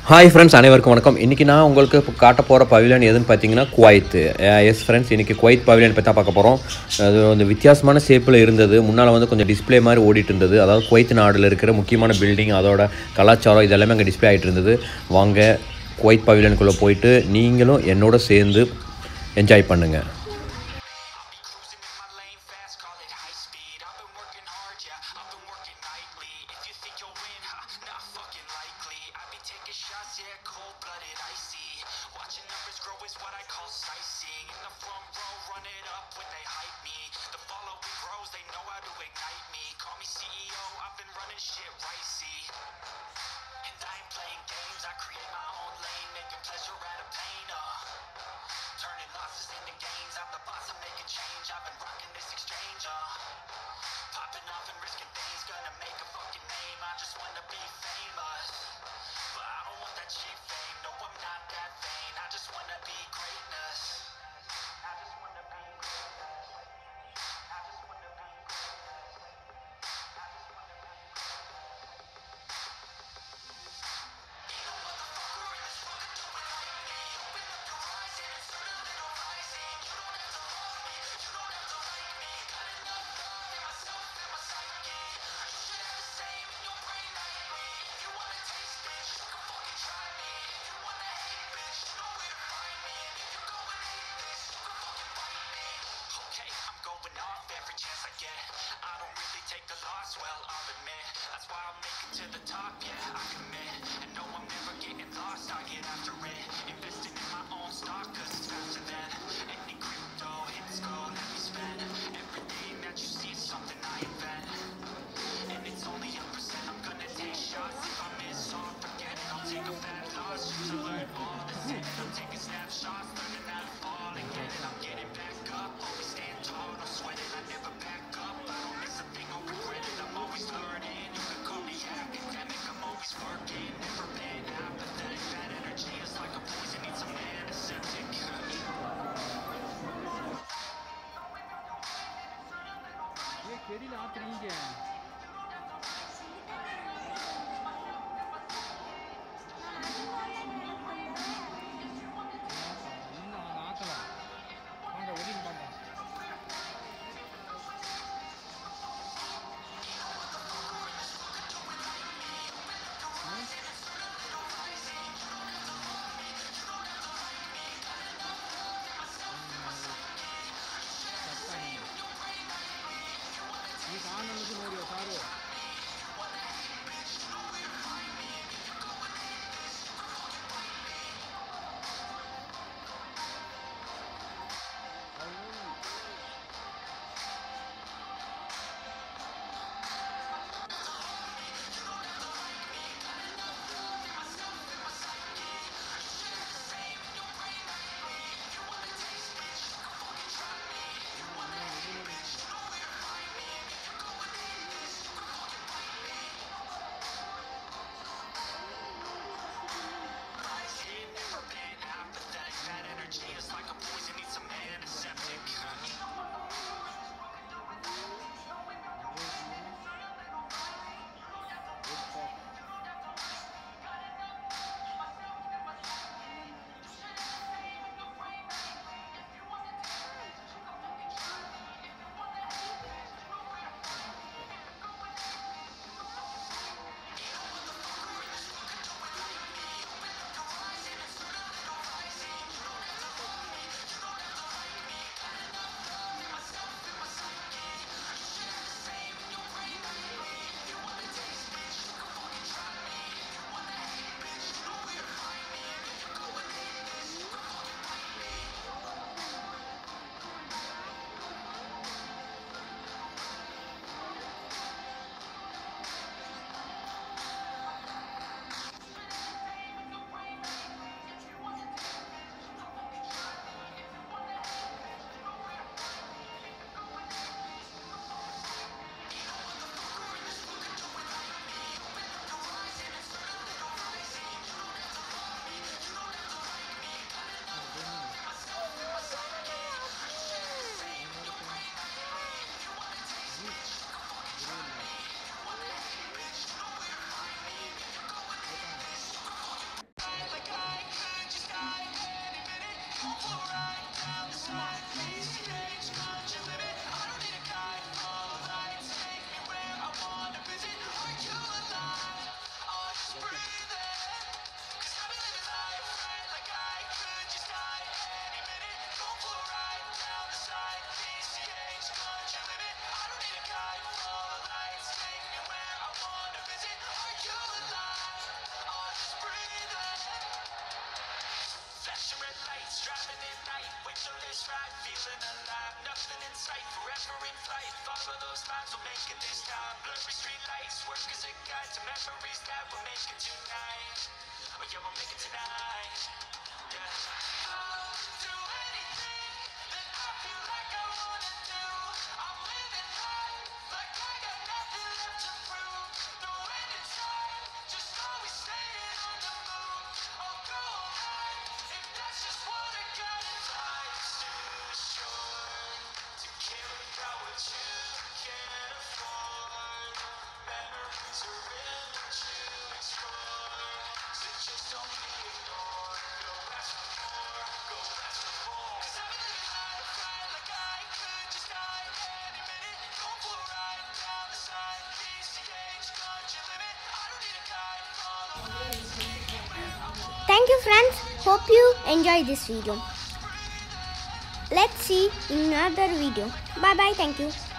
Hi friends, அனைவருக்கும் வணக்கம். இன்றைக்கி நான் உங்களுக்கு இப்போ காட்ட போகிற பவிலியன் எதுன்னு பார்த்தீங்கன்னா குவைத். எஸ் ஃப்ரெண்ட்ஸ், இன்றைக்கி குவைத் பவிலியன் பற்றி தான் பார்க்க போகிறோம். அது வந்து வித்தியாசமான ஷேப்பில் இருந்தது. முன்னால் வந்து கொஞ்சம் டிஸ்பிளே மாதிரி ஓடிட்டு இருந்தது. அதாவது குவைத் நாடில் இருக்கிற முக்கியமான பில்டிங், அதோட கலாச்சாரம் இதெல்லாமே அங்கே டிஸ்பிளே ஆகிட்டு இருந்தது. வாங்க குவைத் பவிலியனுக்குள்ளே போயிட்டு நீங்களும் என்னோட சேர்ந்து என்ஜாய் பண்ணுங்கள். Working, never Driving at night, windowless ride, feeling alive. Nothing in sight, forever in flight. Follow those lines, we'll make it this time. Blurry street lights, work as a guide to memories that we'll make it tonight. Oh yeah, we'll make it tonight. Yeah. I'll do anything that I feel like I wanna do. I'm living life like I got nothing left to prove. No end in sight, just always staying on the move. I'll go high if that's just what I got. Life's too short to care about what you can't afford. Memories are real to explore, so just don't be ignored. Go ask for more, go ask for more. 'Cause I've been living life right like I could just die any minute. Going for a ride down the side, PCH, got your limit. I don't need a guide, follow lights, take me where I want. Thank you friends. Hope you enjoy this video. Let's see in another video. Bye bye. Thank you.